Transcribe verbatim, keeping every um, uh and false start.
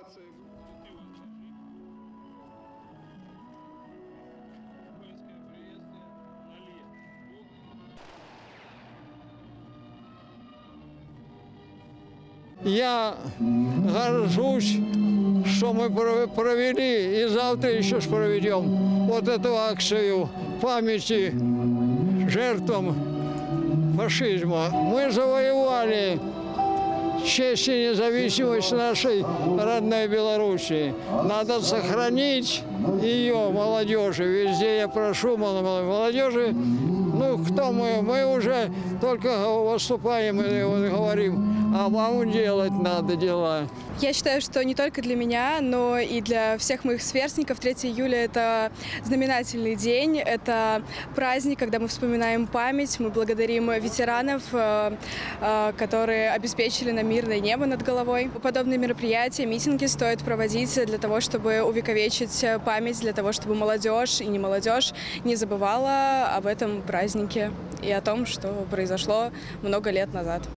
Я горжусь, что мы провели и завтра еще проведем вот эту акцию памяти жертвам фашизма. Мы завоевали честь и независимость нашей родной Белоруссии. Надо сохранить ее молодежи. Везде я прошу молодежи. Ну, кто мы? Мы уже только выступаем и говорим, а вам делать надо дела. Я считаю, что не только для меня, но и для всех моих сверстников третьего июля это знаменательный день, это праздник, когда мы вспоминаем память, мы благодарим ветеранов, которые обеспечили нам мирное небо над головой. Подобные мероприятия, митинги стоит проводить для того, чтобы увековечить память, для того, чтобы молодежь и не молодежь не забывала об этом празднике и о том, что произошло много лет назад.